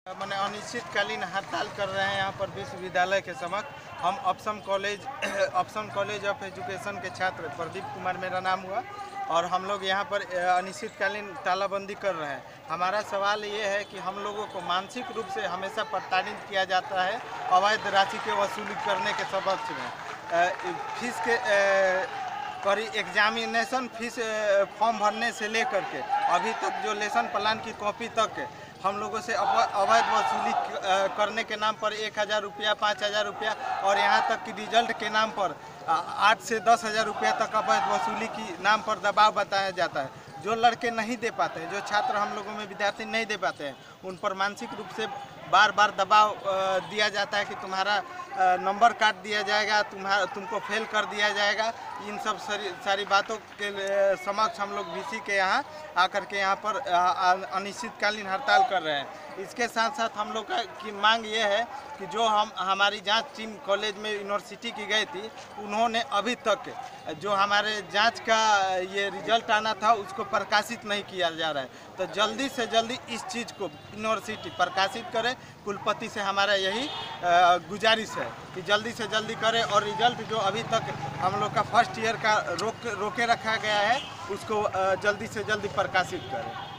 मैंने अनिश्चितकालीन हड़ताल कर रहे हैं यहाँ पर विश्वविद्यालय के समक्ष। हम ऑप्शन कॉलेज ऑफ एजुकेशन के छात्र प्रदीप कुमार मेरा नाम हुआ और हम लोग यहाँ पर अनिश्चितकालीन तालाबंदी कर रहे हैं। हमारा सवाल ये है कि हम लोगों को मानसिक रूप से हमेशा प्रताड़ित किया जाता है अवैध राशि के वसूली करने के सबक में। फीस के एग्जामिनेशन फीस फॉर्म भरने से लेकर के अभी तक जो लेसन प्लान की कॉपी तक हम लोगों से अवैध वसूली करने के नाम पर 1000 रुपया, 5000 रुपया और यहाँ तक कि रिजल्ट के नाम पर 8 से 10,000 रुपया तक अवैध वसूली की नाम पर दबाव बताया जाता है। जो लड़के नहीं दे पाते हैं, जो छात्र हम लोगों में विद्यार्थी नहीं दे पाते हैं, उन पर मानसिक रूप से बार बार दबाव दिया जाता है कि तुम्हारा नंबर काट दिया जाएगा, तुमको फेल कर दिया जाएगा। इन सब सारी बातों के समक्ष हम लोग वीसी के यहाँ आकर के यहाँ पर अनिश्चितकालीन हड़ताल कर रहे हैं। इसके साथ साथ हम लोग की मांग ये है कि जो हमारी जांच टीम कॉलेज में यूनिवर्सिटी की गई थी, उन्होंने अभी तक जो हमारे जांच का ये रिजल्ट आना था उसको प्रकाशित नहीं किया जा रहा है। तो जल्दी से जल्दी इस चीज़ को यूनिवर्सिटी प्रकाशित करे। कुलपति से हमारा यही गुजारिश है कि जल्दी से जल्दी करें और रिजल्ट जो अभी तक हम लोग का फर्स्ट ईयर का रोके रखा गया है उसको जल्दी से जल्दी प्रकाशित करें।